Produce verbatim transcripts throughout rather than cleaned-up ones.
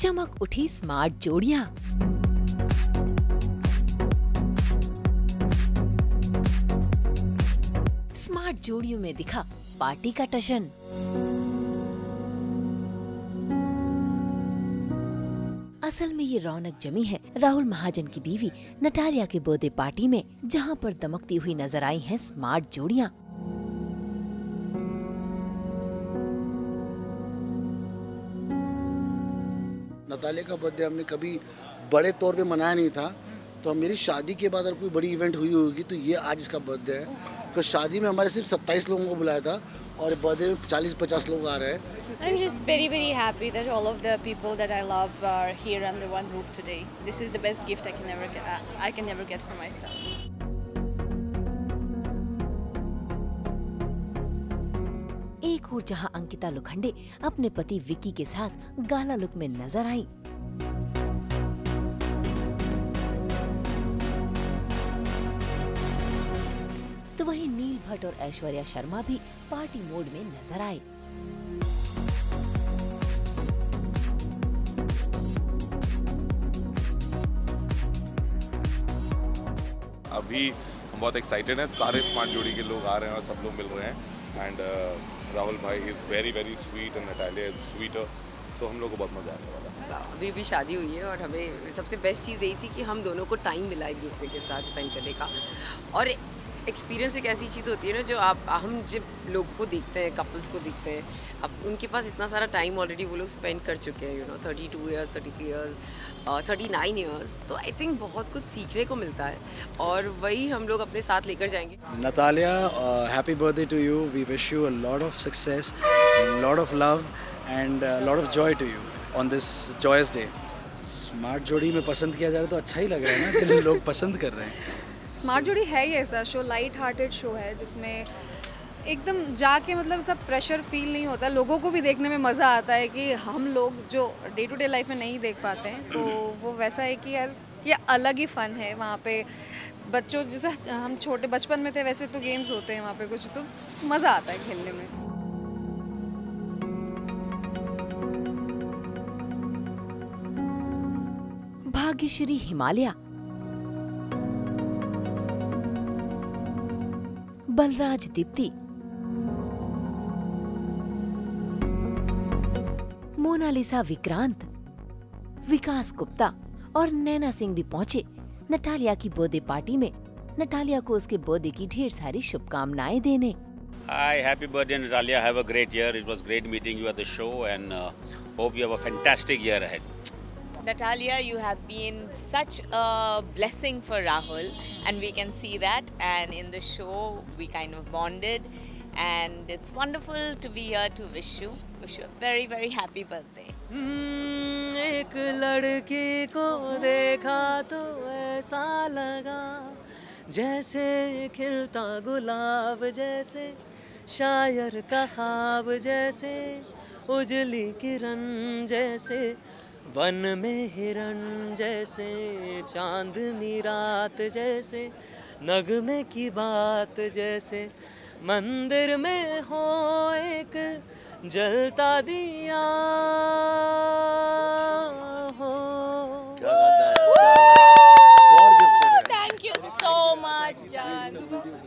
चमक उठी smart जोड़ियां। Smart जोड़ियों में दिखा पार्टी का टशन। असल में ये रौनक जमी है राहुल महाजन की बीवी नटालिया के बर्थडे पार्टी में, जहां पर दमकती हुई नजर आई हैं स्मार्ट जोड़ियां। नटालिया का बर्थडे हमने कभी बड़े तौर पे मनाया नहीं था, तो मेरी शादी के बाद अगर कोई बड़ी इवेंट हुई होगी तो ये आज इसका बर्थडे है। तो शादी में हमारे सिर्फ सत्ताईस लोगों को बुलाया था और बर्थडे में चालीस पचास लोग आ रहे हैं। I'm just very very happy that all of the people that I love are here under one roof today. This is the best gift I can never get. I can never get for myself. एक और जहां अंकिता लोखंडे अपने पति विक्की के साथ गाला look में नजर आई, तो वहीं नील भट्ट और ऐश्वर्या शर्मा भी पार्टी मोड में नजर आए। अभी हम बहुत एक्साइटेड हैं, सारे स्मार्ट जोड़ी के लोग आ रहे हैं और सब लोग मिल रहे हैं। एंड राहुल भाई is very very sweet and Natalia is sweeter, so हम लोग को बहुत मजा आने वाला है। अभी भी शादी हुई है और हमें सबसे बेस्ट चीज़ यही थी कि हम दोनों को टाइम मिला एक दूसरे के साथ स्पेंड करने का। और एक्सपीरियंस एक ऐसी चीज़ होती है ना, जो आप हम जब लोग को देखते हैं, कपल्स को देखते हैं, अब उनके पास इतना सारा टाइम ऑलरेडी वो लोग स्पेंड कर चुके हैं, you know thirty two years thirty three years thirty nine years, तो आई थिंक बहुत कुछ सीखने को मिलता है और वही हम लोग अपने साथ लेकर जाएंगे। Natalia, uh, happy birthday to you. We wish you a lot of success, a lot of love and a lot of joy to you on this joyous day. Smart जोड़ी में पसंद किया जा रहा है तो अच्छा ही लग रहा है ना कि लोग पसंद कर रहे हैं। स्मार्ट जोड़ी है ही ऐसा शो, लाइट हार्टेड शो है जिसमें एकदम जाके मतलब सब प्रेशर फील नहीं होता, लोगों को भी देखने में मज़ा आता है कि हम लोग जो डे टू डे लाइफ में नहीं देख पाते हैं, तो वो वैसा है कि यार ये अलग ही फ़न है। वहाँ पे बच्चों जैसा हम छोटे बचपन में थे वैसे तो गेम्स होते हैं वहाँ पे कुछ, तो मज़ा आता है खेलने में। भाग्यश्री हिमालय, बलराज दीप्ति, मोनालिसा विक्रांत, विकास गुप्ता और नैना सिंह भी पहुंचे नटालिया की बर्थडे पार्टी में, नटालिया को उसके बर्थडे की ढेर सारी शुभकामनाएं देने। Hi, happy birthday Natalia. Have a great year. It was great meeting you at the show and uh, hope you have a fantastic year ahead. Natalia, you have been such a blessing for Rahul, and we can see that. And in the show, we kind of bonded, and it's wonderful to be here to wish you, wish you a very, very happy birthday. एक लड़की को देखा तो ऐसा लगा जैसे खिलता गुलाब, जैसे शायर का ख्वाब, जैसे उजली किरण, जैसे वन में हिरन, जैसे चांदनी रात, जैसे नगमे की बात, जैसे मंदिर में हो एक जलता दिया हो। Thank you so much, John.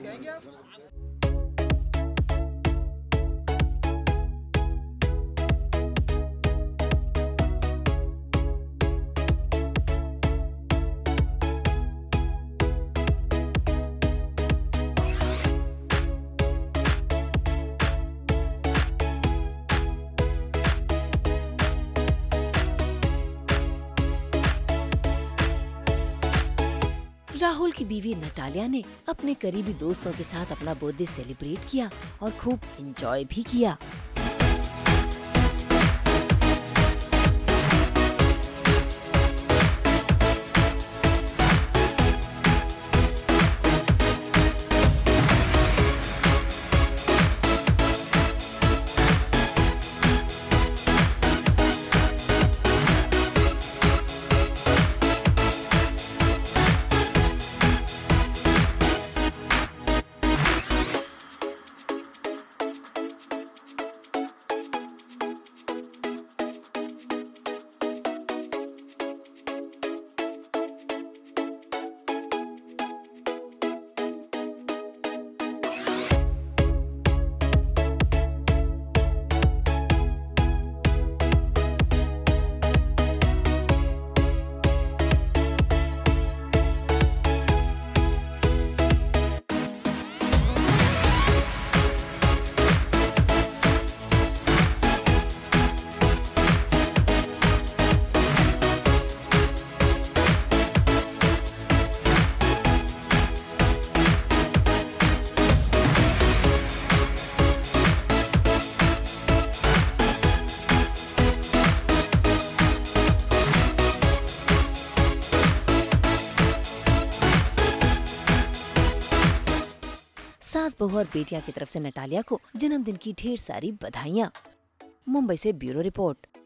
Rahul की बीवी नटालिया ने अपने करीबी दोस्तों के साथ अपना बर्थडे सेलिब्रेट किया और खूब एंजॉय भी किया। बहू और बेटियां की तरफ से नटालिया को जन्मदिन की ढेर सारी बधाइयाँ। मुंबई से ब्यूरो रिपोर्ट।